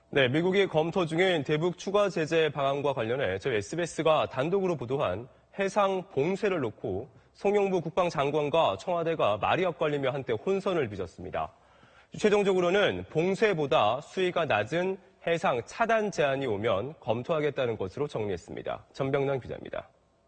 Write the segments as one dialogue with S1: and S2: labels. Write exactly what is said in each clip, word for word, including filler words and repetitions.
S1: 네, 미국이 검토 중인 대북 추가 제재 방안과 관련해 저희 에스비에스가 단독으로 보도한 해상 봉쇄를 놓고 송영무 국방장관과 청와대가 말이 엇갈리며 한때 혼선을 빚었습니다. 최종적으로는 봉쇄보다 수위가 낮은 해상 차단 제안이 오면 검토하겠다는 것으로 정리했습니다. 전병남 기자입니다.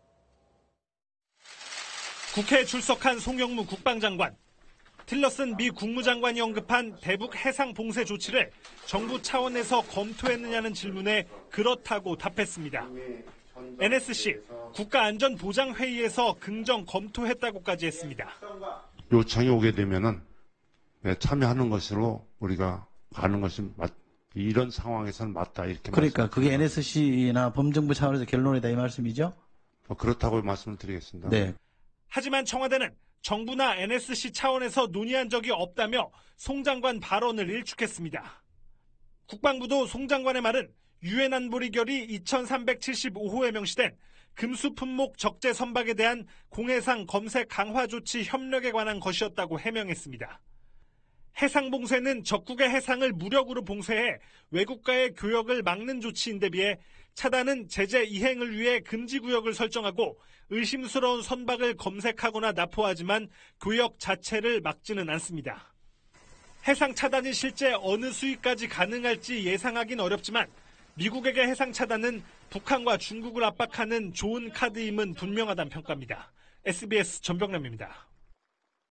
S2: 국회에 출석한 송영무 국방장관. 틸러슨 미 국무장관이 언급한 대북 해상 봉쇄 조치를 정부 차원에서 검토했느냐는 질문에 그렇다고 답했습니다. 엔에스씨 국가안전보장회의에서 긍정 검토했다고까지 했습니다.
S3: 요청이 오게 되면은 참여하는 것으로 우리가 가는 것이 맞, 이런 상황에서는 맞다 이렇게.
S4: 그러니까 그게 엔에스씨나 범정부 차원에서 결론이다 이 말씀이죠?
S3: 뭐 그렇다고 말씀을 드리겠습니다.
S4: 네.
S2: 하지만 청와대는 정부나 엔에스씨 차원에서 논의한 적이 없다며 송 장관 발언을 일축했습니다. 국방부도 송 장관의 말은 유엔 안보리 결의 이천삼백칠십오 호에 명시된 금수 품목 적재 선박에 대한 공해상 검색 강화 조치 협력에 관한 것이었다고 해명했습니다. 해상 봉쇄는 적국의 해상을 무력으로 봉쇄해 외국과의 교역을 막는 조치인데 비해 차단은 제재 이행을 위해 금지구역을 설정하고 의심스러운 선박을 검색하거나 납포하지만 교역 자체를 막지는 않습니다. 해상 차단이 실제 어느 수위까지 가능할지 예상하긴 어렵지만 미국에게 해상 차단은 북한과 중국을 압박하는 좋은 카드임은 분명하다는 평가입니다. 에스비에스 전병남입니다.